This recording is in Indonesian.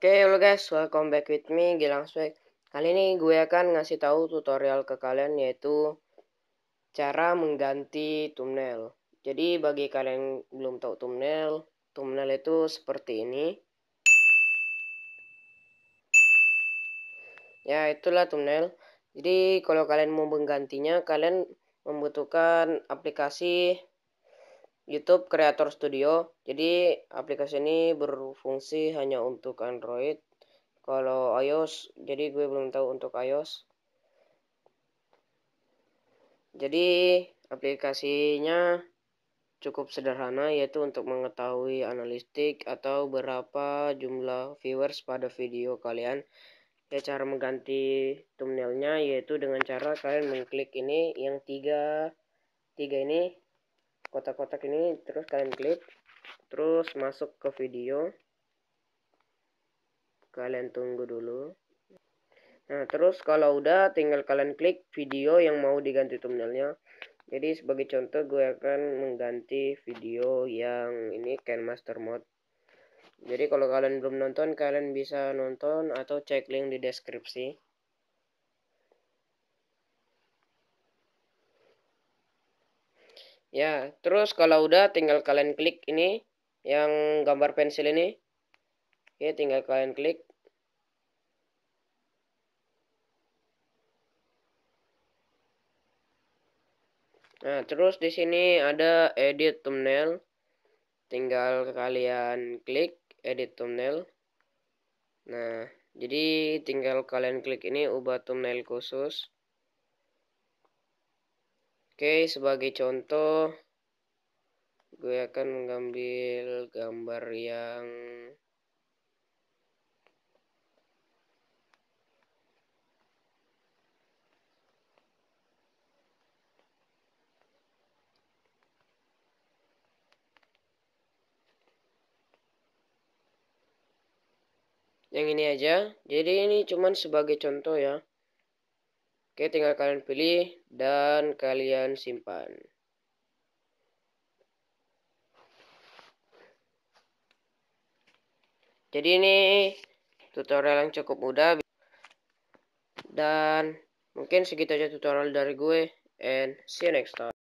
Oke, halo guys, welcome back with me, Gilang Swag. Kali ini gue akan ngasih tahu tutorial ke kalian, yaitu cara mengganti thumbnail. Jadi bagi kalian yang belum tahu thumbnail itu seperti ini. Ya, itulah thumbnail. Jadi kalau kalian mau menggantinya, kalian membutuhkan aplikasi YouTube Creator Studio. Jadi aplikasi ini berfungsi hanya untuk Android. Kalau iOS, jadi gue belum tahu untuk iOS. Jadi aplikasinya cukup sederhana, yaitu untuk mengetahui analitik atau berapa jumlah viewers pada video kalian. Ya, cara mengganti thumbnailnya yaitu dengan cara kalian mengklik ini yang tiga ini, kotak-kotak ini, terus kalian klik, terus masuk ke video. Kalian tunggu dulu. Nah, terus kalau udah, tinggal kalian klik video yang mau diganti thumbnailnya. Jadi sebagai contoh, gue akan mengganti video yang ini, Ken Master Mode. Jadi kalau kalian belum nonton, kalian bisa nonton atau cek link di deskripsi. Ya, terus kalau udah, tinggal kalian klik ini yang gambar pensil ini. Ya, tinggal kalian klik. Nah, terus di sini ada edit thumbnail. Tinggal kalian klik edit thumbnail. Nah, jadi tinggal kalian klik ini, ubah thumbnail khusus. Oke, sebagai contoh, gue akan mengambil gambar yang ini aja. Jadi ini cuman sebagai contoh ya. Oke, tinggal kalian pilih dan kalian simpan. Jadi ini tutorial yang cukup mudah, dan mungkin segitu aja tutorial dari gue, and see you next time.